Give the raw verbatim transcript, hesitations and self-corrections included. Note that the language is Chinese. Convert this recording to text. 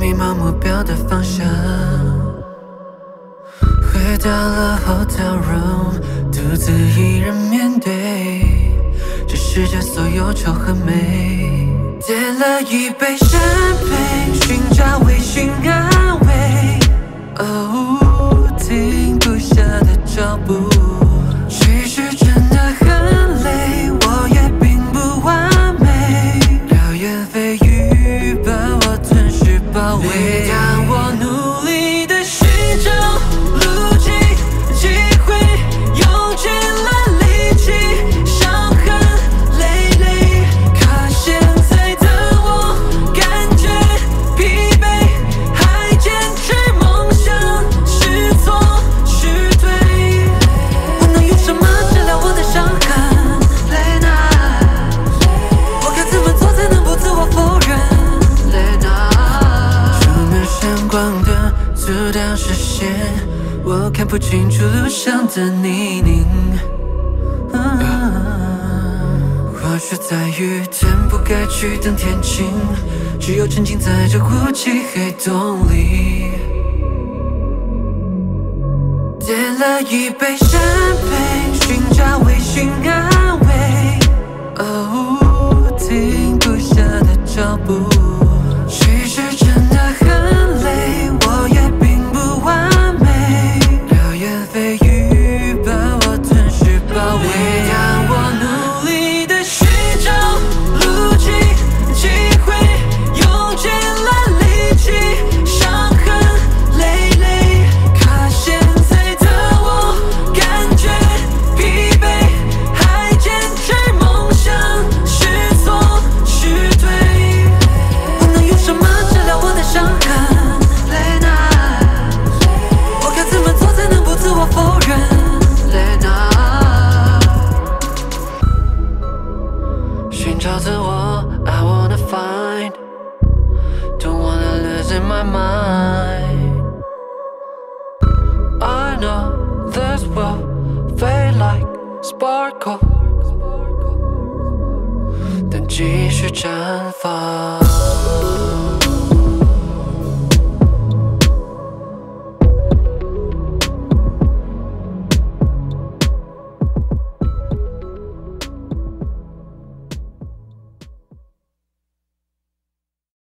迷茫目标的方向。回到了 hotel room， 独自一人面对这世界所有丑和美。点了一杯深杯，寻找微醺安慰。哦，停不下的脚步，其实真的很累，我也并不完美。流言蜚语把我吞噬包围，每当我努力的寻找路径，机会用尽了力气，伤痕累累。可现在的我感觉疲惫，还坚持梦想，是错是对。我能用什么治疗我的伤痕？雷娜，我该怎么做才能不自我否认？雷娜，出门闪光灯阻挡视线，我看不清楚路上的泥泞。或许在于天不该去等天晴，只有沉浸在这雾气黑洞里。点了一杯深杯，寻找微醺安慰。哦，停不下的脚步，其实真的很累，我也并不完美。流言蜚语把我吞噬包围，每当我努力的寻找路径，机会用尽了力气，伤痕累累。可现在的我感觉疲惫，还坚持梦想，是错是对。我能用什么治疗我的伤痕？雷娜，我该怎么做才能不自我否认？雷娜，寻找自我 I wanna find， don't wanna lose in my mind。 I know this will fade like sparkle， 但继续绽放。